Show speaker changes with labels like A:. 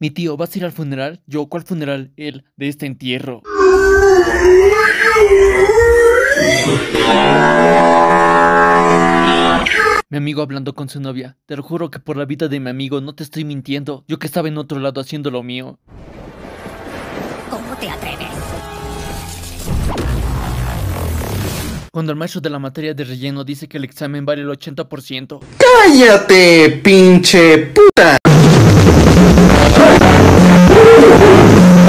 A: Mi tío, ¿vas a ir al funeral? Yo, ¿cuál funeral? Él, de este entierro. Mi amigo hablando con su novia. Te lo juro que por la vida de mi amigo no te estoy mintiendo. Yo que estaba en otro lado haciendo lo mío.
B: ¿Cómo te atreves?
A: Cuando el maestro de la materia de relleno dice que el examen vale el 80%.
C: ¡Cállate, pinche puta!